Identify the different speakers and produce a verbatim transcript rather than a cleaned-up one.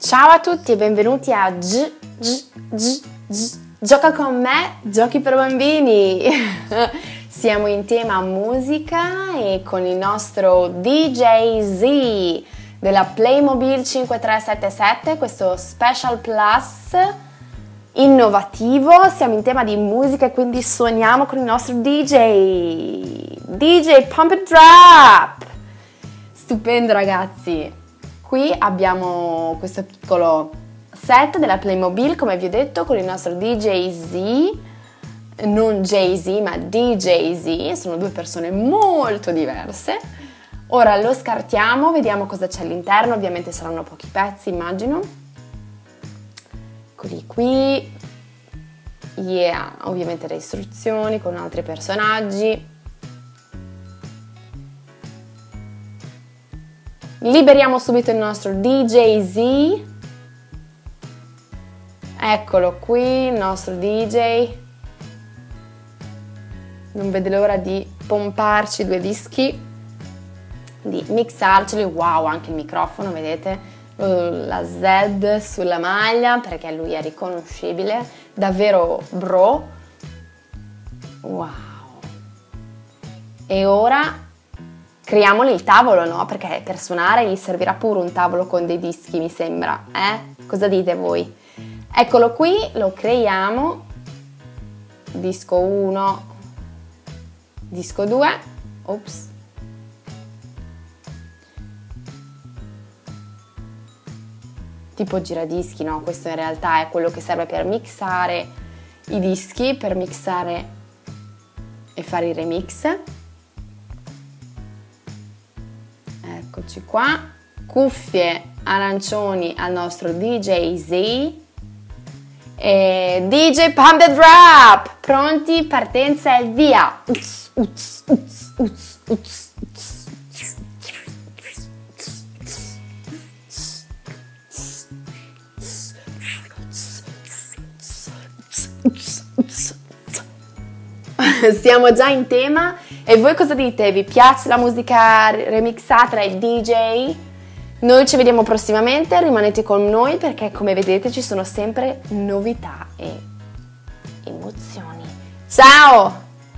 Speaker 1: Ciao a tutti e benvenuti a G, G, G, G. Gioca con me, giochi per bambini. Siamo in tema musica e con il nostro D J Z della Playmobil cinque tre sette sette, questo Special Plus innovativo. Siamo in tema di musica e quindi suoniamo con il nostro D J. D J Pump It Drop. Stupendo ragazzi. Qui abbiamo questo piccolo set della Playmobil, come vi ho detto, con il nostro D J Z, non Jay-Z ma D J Z, sono due persone molto diverse. Ora lo scartiamo, vediamo cosa c'è all'interno, ovviamente saranno pochi pezzi immagino. Eccoli qui, yeah, ovviamente le istruzioni con altri personaggi. Liberiamo subito il nostro D J Z, eccolo qui il nostro D J, non vede l'ora di pomparci due dischi, di mixarceli. Wow, anche il microfono, vedete, la Z sulla maglia perché lui è riconoscibile, davvero bro. Wow. E ora creiamoli il tavolo, no? Perché per suonare gli servirà pure un tavolo con dei dischi, mi sembra, eh? Cosa dite voi? Eccolo qui, lo creiamo. Disco uno, disco due, ops. Tipo giradischi, no? Questo in realtà è quello che serve per mixare i dischi, per mixare e fare i remix. Eccoci qua, cuffie arancioni al nostro D J Z e D J Pump the Drop, pronti, partenza e via. Uts, uts, uts, uts, uts, uts. Siamo già in tema e voi cosa dite? Vi piace la musica remixata dai D J? Noi ci vediamo prossimamente, rimanete con noi perché come vedete ci sono sempre novità e emozioni. Ciao!